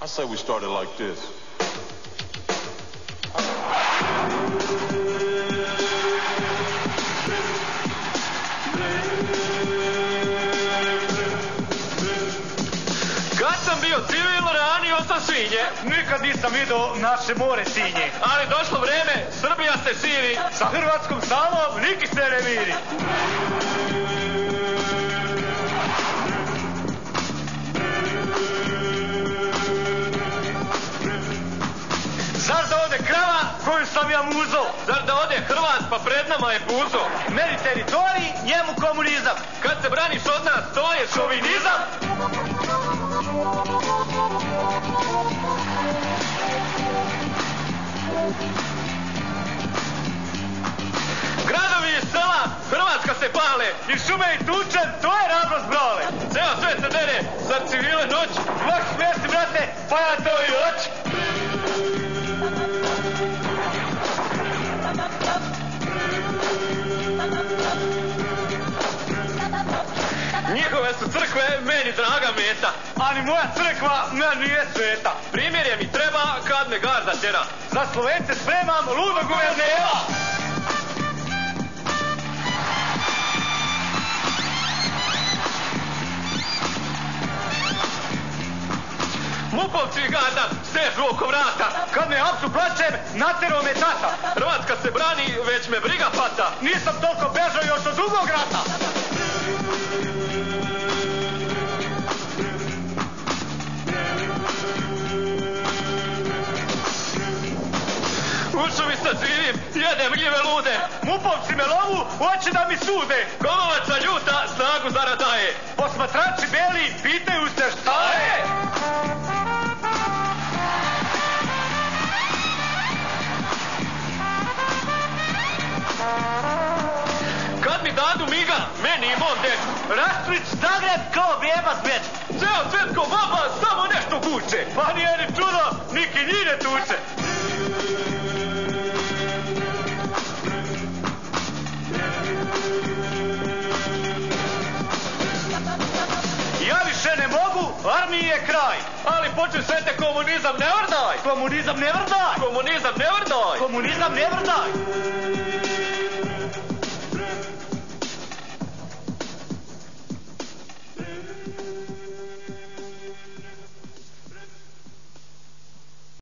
I say we started like this. Kad sam bio civil, ranio sam svinje. Nikad nisam vidio naše more sinje. Ali došlo vreme, Srbija se širi. Sa hrvatskom slavom niki se ne miri. Zar da ode krava koju sam ja muzo? Zar da ode Hrvat pa pred nama je puzo? Meni teritorij, njemu komunizam. Kad se braniš od nas, to je šovinizam. Gradovi i sela, Hrvatska se pale. I šume i tučem, to je ravnost brale. Ceo svet se dere, zar civile noć? Mah smijesti, brate, pa ja to i hoć. Njihove su crkve meni draga meta. Ali moja crkva meni nije sveta. Primirje mi treba kad me garda tjera. Za Slovence spremam ludog guvernera. Mupovci i garda stežu oko vrata. Kad me apsu plačem, natero me tata. Hrvatska se brani, već me briga pata. Nisam toliko bežao još od drugog rata. U šumi sad živim, jedem gljive lude. Mupovci me lovu, hoće da mi sude. Kovača ljuta, snagu zara daje. Posmatrači beli, pitaju se šta je. Kad mi dadu miga, meni i mom dečku. Rastrić Zagreb kao bijeba smeč. Ceo svet ko baba, samo nešto kuće. Pa nije ni čudo, niki njih ne tuče. Ja više ne mogu, armiji je kraj. Ali počne svete komunizam ne vrdaj. Komunizam ne vrdaj. Komunizam ne vrdaj. Komunizam ne vrdaj.